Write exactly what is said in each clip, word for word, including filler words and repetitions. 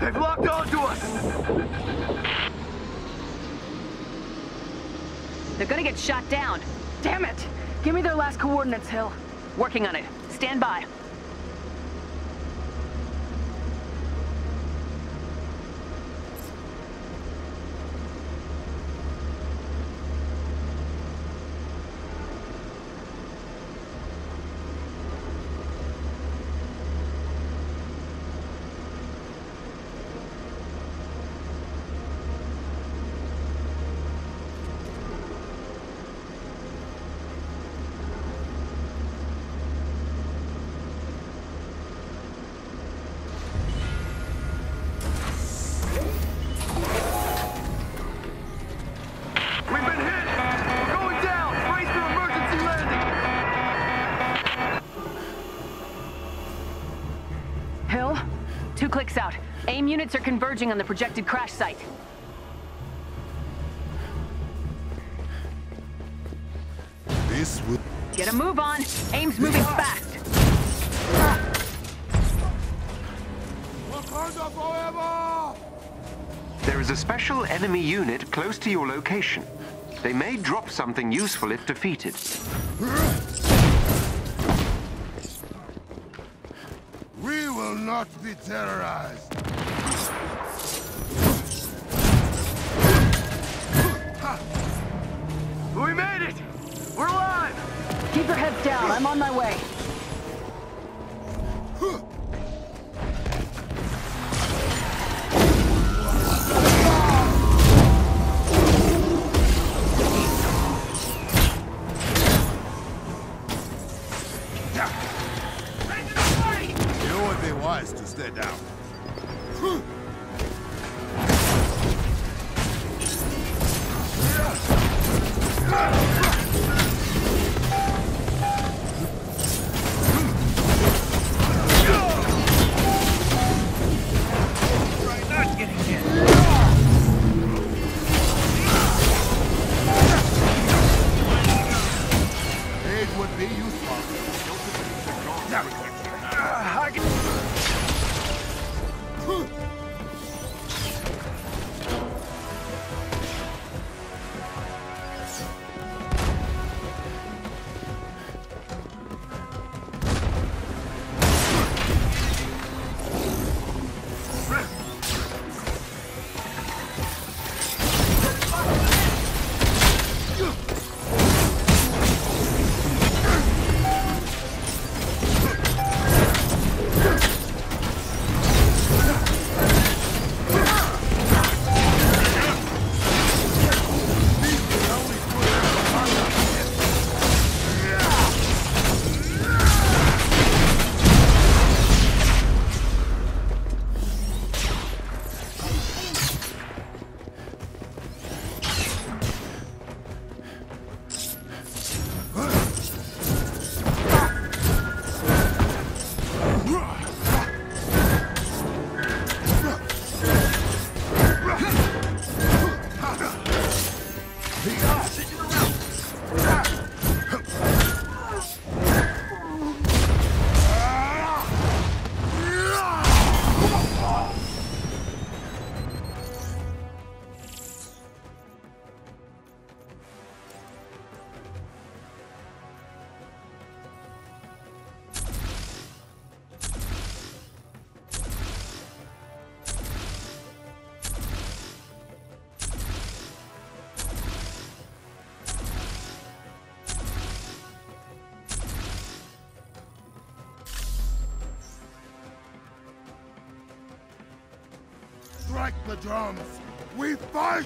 They've locked onto us! They're gonna get shot down. Damn it! Give me their last coordinates, Hill. Working on it. Stand by. Two clicks out. AIM units are converging on the projected crash site. This will... Get a move on. AIM's moving fast. There is a special enemy unit close to your location. They may drop something useful if defeated. We will not be terrorized. We made it! We're alive! Keep your heads down. I'm on my way. Wise to stay down. Aid would be useful. I can... Strike the drums! We fight!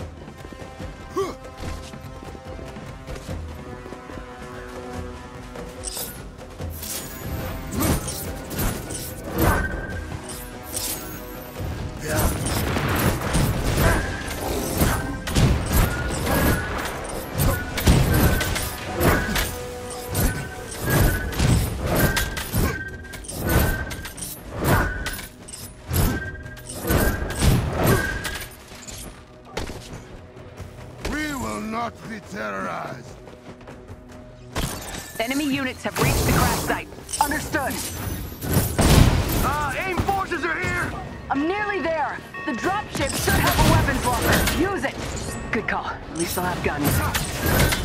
Not be terrorized. Enemy units have reached the crash site. Understood. Uh, AIM forces are here! I'm nearly there. The dropship should have a weapons locker. Use it. Good call. At least I'll have guns.